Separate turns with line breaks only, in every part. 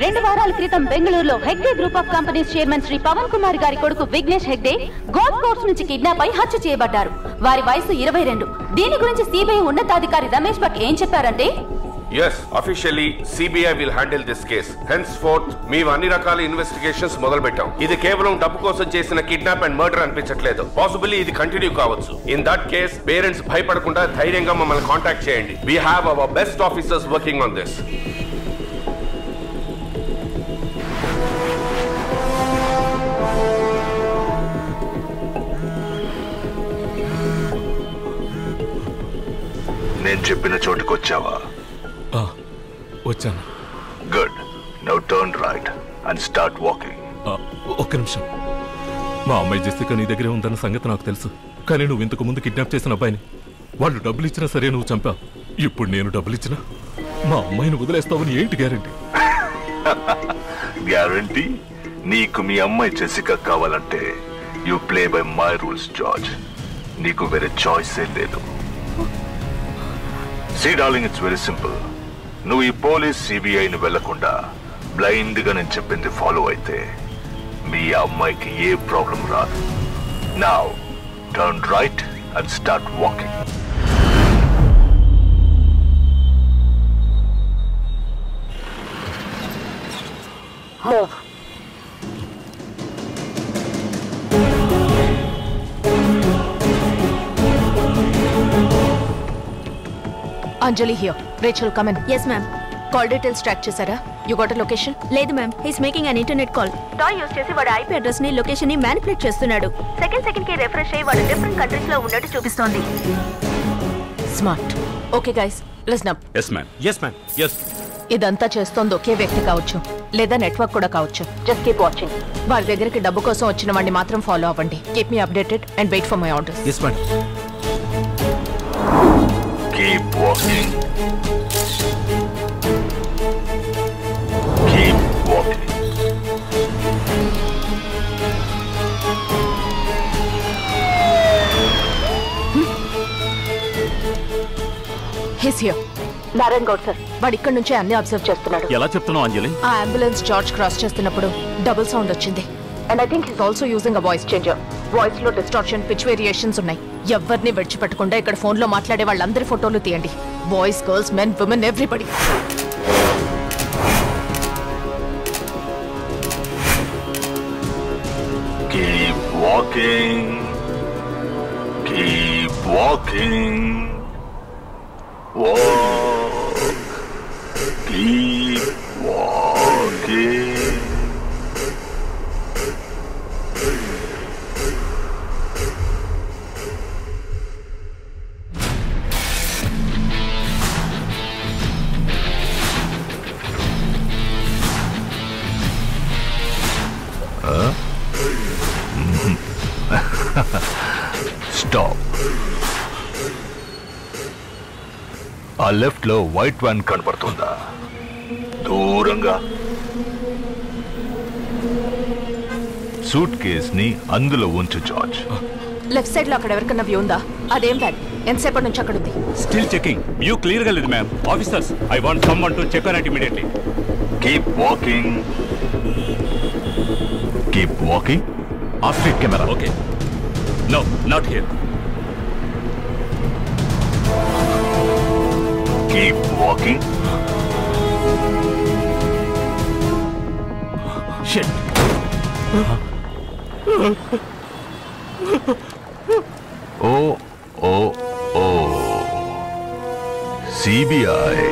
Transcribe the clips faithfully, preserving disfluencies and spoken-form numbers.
రెండు వారాల క్రితం బెంగళూరులో Hegde group of companies chairman Shri Pavan Kumar గారి కొడుకు విఘ్నేష్ హెగ్డే గోల్ఫ్ కోర్స్ నుంచి కిడ్నాప్ అయి హత్య చేయబడ్డారు. వారి వయసు ఇరవై రెండు. దీని గురించి సిబిఐ ఉన్నతాధికారి రమేష్ భట్ ఏం చెప్పారంటే,
Yes, officially C B I will handle this case. Henceforth, మేము అన్ని రకాల ఇన్వెస్టిగేషన్స్ మొదలు పెట్టాం. ఇది కేవలం డబ్బు కోసం చేసిన కిడ్నాప్ అండ్ మర్డర్ అనిపించట్లేదు. పాసిబిలీ ఇది కంటిన్యూ కావచ్చు. ఇన్ దట్ కేస్ పేరెంట్స్ భయపడకుండా ధైర్యంగా మమ్మల్ని కాంటాక్ట్ చేయండి. We have our best officers working on this.
నేను చెప్పిన చోటుకు వచ్చావా?
వచ్చాను.
Good. Now turn right and start walking.
ఒక్క నిమిషం. మా అమ్మాయి జెసికా నీ దగ్గరే ఉందన్న సంగతి నాకు తెలుసు. కానీ నువ్వు ఇంతకు ముందు కిడ్నాప్ చేసిన అబ్బాయిని వాళ్ళు డబ్బులు ఇచ్చినా సరే నువ్వు చంపావు. ఇప్పుడు నేను డబ్బులు ఇచ్చినా మా అమ్మాయిని వదిలేస్తావని ఏంటి గ్యారంటీ?
గ్యారంటీ? నీకు మీ అమ్మాయి జెసికా కావాలంటే you play by my rules George. నీకు వేరే చాయిసే లేదు. See darling, it's very simple. నువ్వు ఈ పోలీస్ సిబిఐని వెళ్లకుండా బ్లైండ్ గా నేను చెప్పింది ఫాలో అయితే మీ అమ్మాయికి ఏ ప్రాబ్లం రాదు. Now turn right and start walking.
Anjali here. Rachel, come in.
Yes, ma'am.
Call details track chesara. You got a location?
లేదు ma'am. He's making an internet call. Tor use చేసి వాడి IP address ని location ని manipulate చేస్తున్నాడు. Second second కి refresh అయ్యి వాడు different countries లో ఉన్నట్టు చూపిస్తోంది.
Smart. Okay guys, listen up.
Yes ma'am. Yes ma'am. Yes.
ఇదంతా చేస్తోంది ఒకే వ్యక్తి కావచ్చు, లేదా నెట్వర్క్ కూడా కావచ్చు. Just keep watching. వారి దగ్గరికి డబ్బు కోసం వచ్చిన వాడిని మాత్రం ఫాలో అవ్వండి. Keep me updated and wait for my orders.
Yes ma'am.
Keep walking. Keep walking.
He's here. Narayan Goud sir. వాడు ఇక్కడ నుంచే అన్ని అబ్జర్వ్ చేస్తున్నాడు.
ఎలా చెప్తున్నావు అంజలి?
ఆ అంబులెన్స్ జార్జ్ క్రాస్ చేస్తున్నప్పుడు డబుల్ సౌండ్ వచ్చింది. And I think he's also using a voice changer. Voice లో డిస్టార్షన్, పిచ్ వేరియేషన్స్ ఉన్నాయి. ఎవరిని విడిచిపెట్టకుండా ఇక్కడ ఫోన్ లో మాట్లాడే వాళ్ళందరి ఫోటోలు తీయండి. Boys, girls, men, women, everybody.
Keep walking. Keep walking. Walk. Keep walking. Stop. ఆ లెఫ్ట్ లో వైట్ వ్యాన్ కనపడుతుందా? దూరంగా. సూట్ కేస్ ని అందులో ఉంచు జార్జ్.
లెఫ్ట్ సైడ్ లో అక్కడ ఎవరికన్నా వ్యూ ఉందా? అదేం వ్యాన్ ఎంతసేపటి నుంచి అక్కడ ఉంది?
Still checking. వ్యూ క్లియర్ గా లేదు ma'am. Officers, I want someone to check on it immediately.
Keep walking. Keep walking. Of street camera.
Okay. No, not here.
Keep walking.
Shit.
Oh, oh, oh. C B I.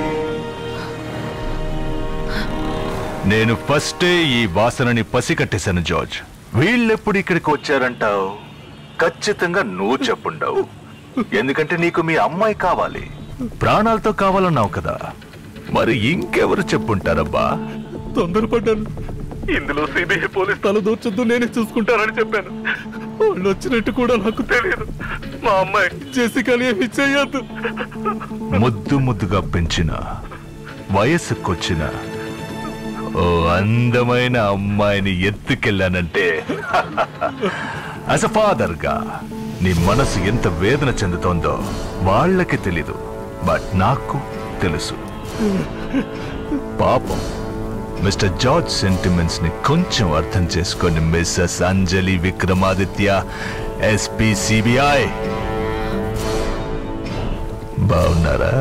నేను ఫస్టే ఈ వాసనని పసికట్టేశాను George. వీళ్ళెప్పుడు ఇక్కడికి వచ్చారంటావు? ఖచ్చితంగా నువ్వు చెప్పుండవు. ఎందుకంటే నీకు మీ అమ్మాయి కావాలి, ప్రాణాలతో కావాలన్నావు కదా. మరి ఇంకెవరు చెప్పుంటారబ్బా?
తొందరపడ్డాను. ఇందులో సిబిఐ పోలీస్ తల దూర్చొద్దు, నేనే చూసుకుంటానని చెప్పాను. వాళ్ళు వచ్చినట్టు కూడా నాకు తెలియదు. మా అమ్మాయి జెసికాని ఏమి చెయ్యొద్దు.
ముద్దు ముద్దుగా పెంచిన, వయస్సుకొచ్చిన ఓ అందమైన అమ్మాయిని ఎత్తుకెళ్ళానంటే యాజ్ అ ఫాదర్ గా నీ మనసు ఎంత వేదన చెందుతోందో వాళ్ళకి తెలీదు, బట్ నాకు తెలుసు. పాపం మిస్టర్ జార్జ్ సెంటిమెంట్స్ ని కొంచెం అర్థం చేసుకోండి Mrs Anjali Vikramaditya SP CBI. బాగున్నారా?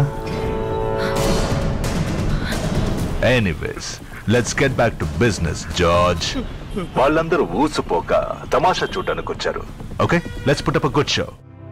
Anyways let's get back to business George. వాళ్ళందరూ ఊసిపోక తమాషా చూడడానికి వచ్చారు. Okay, let's put up a good show.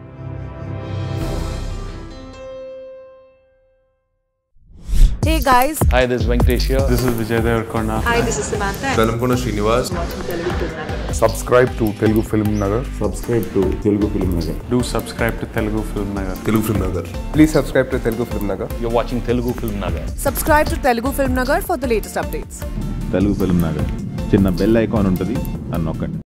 Hey guys.
Hi, this is Venkatesh here.
This is Vijay Sethupathi.
Hi, this is Samantha.
Velamkona Srinivas.
Subscribe to Telugu FilmNagar.
Subscribe to Telugu FilmNagar.
Do subscribe to Telugu FilmNagar.
Telugu FilmNagar.
Please subscribe to Telugu FilmNagar.
You're watching Telugu FilmNagar.
Subscribe to Telugu FilmNagar for the latest updates.
Telugu FilmNagar. చిన్న bell icon ఉంటుంది, అన్నొక్కండి.